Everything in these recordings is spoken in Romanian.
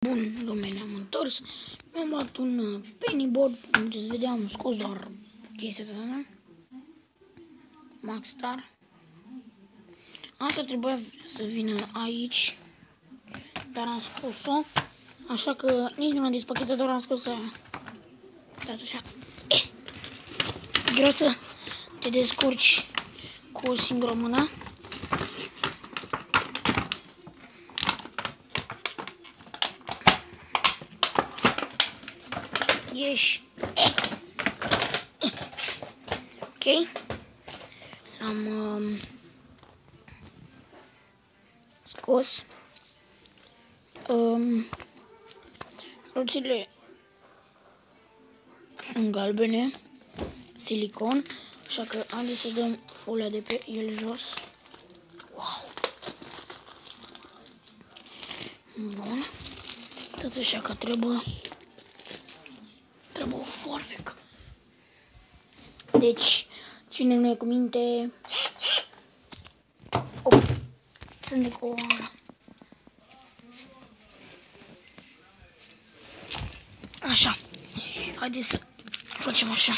Bun, lume, ne-am întors. Mi-am luat un penny board, cum puteți vedea, am scos doar chestia asta, da? Max Star. Asta trebuia să vină aici, dar am scos-o, așa că nici nu l-am despachetat, doar am scos aia. Dat așa. Vreau să te descurci cu o singură mână. Ieși. Ok. Am scos. Roțile sunt galbene, silicon, așa că haideți să dăm folia de pe el jos. Wow! Bun. Tot așa că trebuie o foarfecă. Deci, cine nu e cu minte, sunt de cu așa. Haideți să facem așa.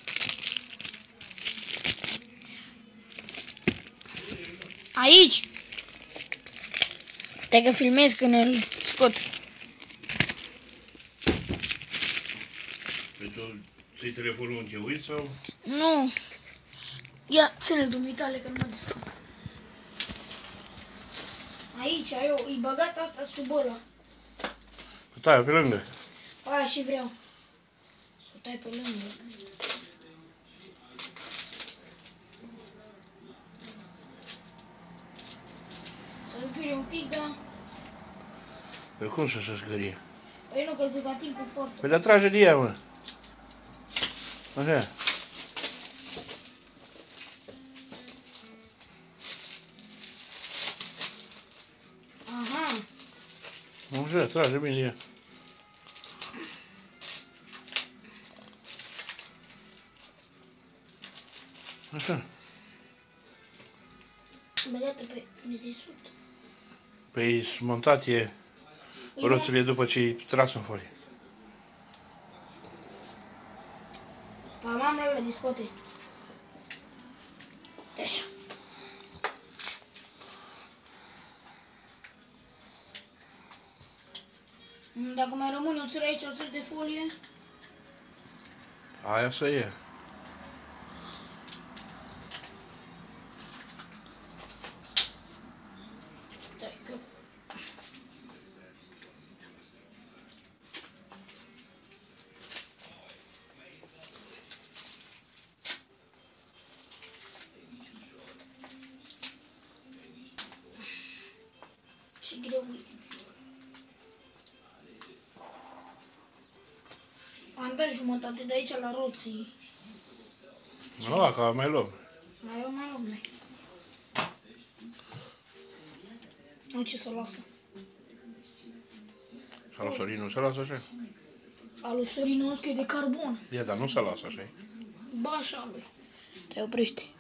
Aici! Stai că filmez când îl scot. Deci o să-i telefonul în te uiți sau? Nu. Ia, ține-l dumitale că nu mă descurc. Aici, e băgat asta sub ăla. Tai pe lângă. Aia și vreau. Să o tai pe lângă. Să zbire un pic, da? Păi cum să zgârie? Păi nu, că se ating cu forță. Păi le trage de ea, mă. Așa. Aha. Așa, trage bine de ea. Așa. Băgată pe dedesubt. Păi montate roțile după ce i tras în folie. Pa mamă la de spate. Așa. Dacă mai rămâne o țără aici, o țără de folie. Aia să e. Stai că... Ce greu e. Am dat jumătate de aici la roții. Nu, că mai luăm. Mai luăm noi. Nu ce să lasă. Sau Sorin nu se lasă așa? Alu Sorin nu e de carbon. Ia, dar nu se lasă așa. Ba așa lui. Te oprește.